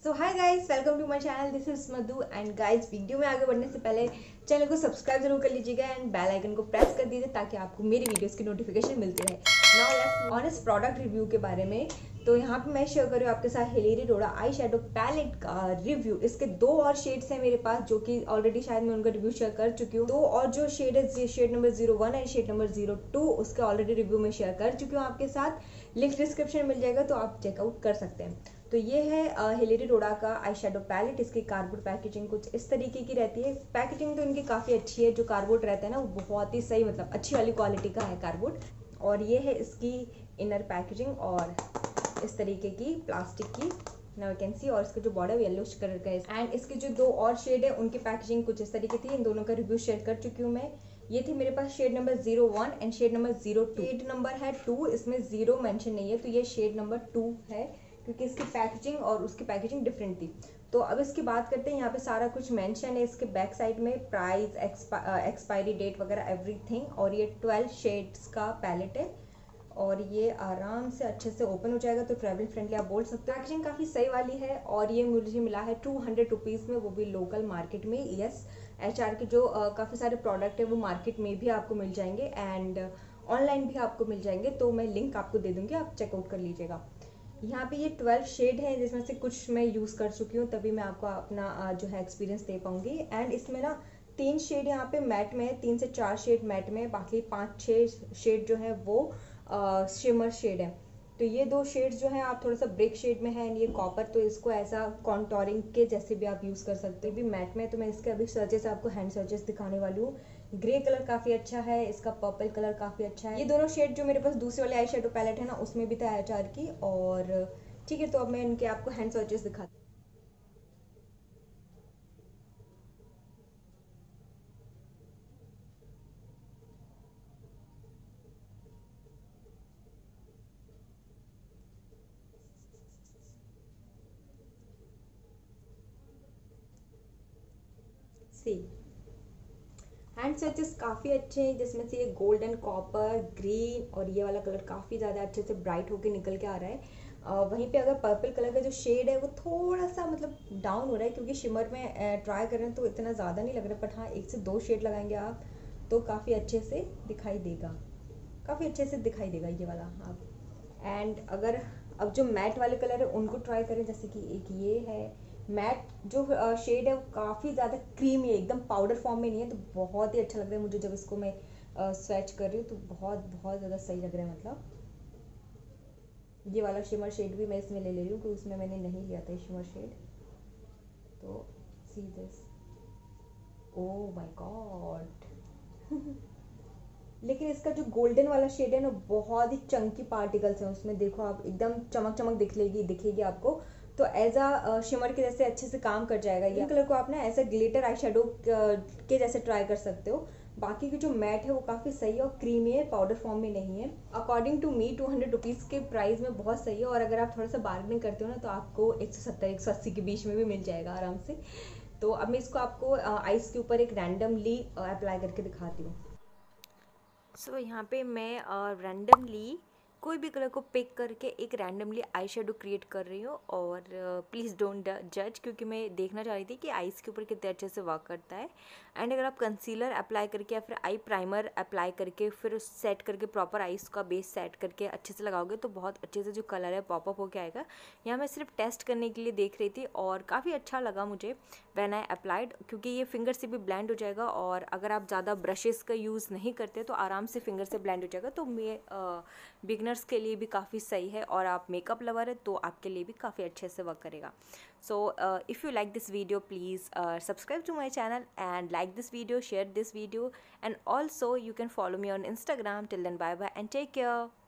So hi guys, welcome to my channel. This is Madhu and guys, video में आगे बढ़ने से पहले चैनल को सब्सक्राइब जरूर कर लीजिएगा एंड बेल आइकन को प्रेस कर दीजिए ताकि आपको मेरी वीडियोस की नोटिफिकेशन मिलती रहे। नाउ लेट्स ऑन इस प्रोडक्ट रिव्यू के बारे में। तो यहाँ पे मैं शेयर कर रही हूँ आपके साथ Hilary Rhoda eye shadow palette का रिव्यू। इसके दो और शेड्स हैं मेरे पास, जो कि ऑलरेडी शायद मैं उनका रिव्यू शेयर कर चुकी हूँ। दो और जो शेड है, shade number 01 and shade number 02, उसके ऑलरेडी रिव्यू में शेयर कर चुकी हूँ आपके साथ। लिंक डिस्क्रिप्शन मिल जाएगा, तो आप चेकआउट कर सकते हैं। तो ये है हिलेरी रोड़ा का आई शेडो पैलेट। इसकी कार्डबोर्ड पैकेजिंग कुछ इस तरीके की रहती है। पैकेजिंग तो इनकी काफ़ी अच्छी है। जो कार्डबोर्ड रहता है ना, वो बहुत ही सही, मतलब अच्छी वाली क्वालिटी का है कार्डबोर्ड। और ये है इसकी इनर पैकेजिंग, और इस तरीके की प्लास्टिक की नाउ यू कैन सी। और इसका जो बॉर्डर येलो कलर का है। एंड इसके जो दो और शेड है, उनकी पैकेजिंग कुछ इस तरीके थी। इन दोनों का रिव्यू शेयर कर चुकी हूँ मैं। ये थी मेरे पास shade number 01 and shade number 02। Shade number है 2, इसमें 0 मेंशन नहीं है, तो ये शेड नंबर 2 है, क्योंकि इसकी पैकेजिंग और उसकी पैकेजिंग डिफरेंट थी। तो अब इसकी बात करते हैं। यहाँ पे सारा कुछ मेंशन है इसके बैक साइड में, प्राइस, एक्सपायरी डेट वगैरह एवरीथिंग। और ये 12 शेड्स का पैलेट है, और ये आराम से अच्छे से ओपन हो जाएगा, तो ट्रैवल फ्रेंडली आप बोल सकते हो। पैकेजिंग काफ़ी सही वाली है, और ये मुझे मिला है 200 रुपीज़ में, वो भी लोकल मार्केट में। यस, HR के जो काफ़ी सारे प्रोडक्ट है वो मार्केट में भी आपको मिल जाएंगे एंड ऑनलाइन भी आपको मिल जाएंगे। तो मैं लिंक आपको दे दूँगी, आप चेकआउट कर लीजिएगा। यहाँ पे ये 12 शेड हैं, जिसमें से कुछ मैं यूज़ कर चुकी हूँ, तभी मैं आपको अपना जो है एक्सपीरियंस दे पाऊँगी। एंड इसमें ना 3 शेड यहाँ पे मैट में है, 3 से 4 शेड मैट में है, बाकी 5-6 शेड जो है वो शिमर शेड है। तो ये 2 शेड्स जो हैं आप थोड़ा सा ब्रिक शेड में है, एंड ये कॉपर, तो इसको ऐसा कॉन्टोरिंग के जैसे भी आप यूज़ कर सकते हो। भी मैट में, तो मैं इसके अभी सर्चेस आपको हैंड सर्चेस दिखाने वाली हूँ। ग्रे कलर काफ़ी अच्छा है, इसका पर्पल कलर काफ़ी अच्छा है। ये दोनों शेड जो मेरे पास दूसरे वाले आई शेडो पैलेट है ना, उसमें भी था HR की। और ठीक है, तो अब मैं इनके आपको हैंड सर्चेस दिखाती हूँ। सी हैंड स्विचेस काफ़ी अच्छे हैं, जिसमें से ये गोल्डन, कॉपर, ग्रीन और ये वाला कलर काफ़ी ज़्यादा अच्छे से ब्राइट होके निकल के आ रहा है। वहीं पे अगर पर्पल कलर का जो शेड है वो थोड़ा सा मतलब डाउन हो रहा है, क्योंकि शिमर में ट्राई कर रहे हैं तो इतना ज़्यादा नहीं लग रहा, बट हाँ 1 से 2 शेड लगाएंगे आप तो काफ़ी अच्छे से दिखाई देगा, काफ़ी अच्छे से दिखाई देगा ये वाला आप। एंड अगर अब जो मैट वाले कलर है उनको ट्राई करें, जैसे कि एक ये है मैट जो शेड है, वो काफ़ी ज़्यादा क्रीमी है, एकदम पाउडर फॉर्म में नहीं है, तो बहुत ही अच्छा लग रहा है मुझे जब इसको मैं स्वेच कर रही हूँ, तो बहुत बहुत ज़्यादा सही लग रहा है। मतलब ये वाला शिमर शेड भी मैं इसमें ले रही हूँ, क्योंकि उसमें मैंने नहीं लिया था शिमर शेड। तो see this, oh my god लेकिन इसका जो गोल्डन वाला शेड है ना, बहुत ही चंकी पार्टिकल्स हैं उसमें। देखो आप, एकदम चमक चमक दिखेगी आपको, तो एज अ शिमर के जैसे अच्छे से काम कर जाएगा। ये कलर को आप ना ऐसा ग्लिटर आई शेडो के जैसे ट्राई कर सकते हो। बाकी की जो मैट है वो काफ़ी सही है और क्रीमी है, पाउडर फॉर्म में नहीं है। अकॉर्डिंग टू मी 200 रुपीज़ के प्राइस में बहुत सही है, और अगर आप थोड़ा सा बार्गेनिंग करते हो ना, तो आपको 170-180 के बीच में भी मिल जाएगा आराम से। तो अब मैं इसको आपको आइस के ऊपर एक रैंडमली अप्लाई करके दिखाती हूँ। सो यहाँ पे मैं रैंडमली कोई भी कलर को पिक करके एक रैंडमली आई शेडो क्रिएट कर रही हूँ। और प्लीज़ डोंट जज, क्योंकि मैं देखना चाह रही थी कि आईज़ के ऊपर कितने अच्छे से वर्क करता है। एंड अगर आप कंसीलर अप्लाई करके या फिर आई प्राइमर अप्लाई करके फिर सेट करके प्रॉपर आईज़ का बेस सेट करके अच्छे से लगाओगे, तो बहुत अच्छे से जो कलर है पॉपअप होके आएगा। यहाँ मैं सिर्फ टेस्ट करने के लिए देख रही थी, और काफ़ी अच्छा लगा मुझे व्हेन आई अप्लाइड, क्योंकि ये फिंगर से भी ब्लेंड हो जाएगा। और अगर आप ज़्यादा ब्रशेस का यूज़ नहीं करते तो आराम से फिंगर से ब्लेंड हो जाएगा। तो मैं बिगनर्स के लिए भी काफ़ी सही है, और आप मेकअप लवर है तो आपके लिए भी काफ़ी अच्छे से वर्क करेगा। So if you like this video, please subscribe to my channel and like this video, share this video, and also you can follow me on Instagram. Till then, bye bye and take care.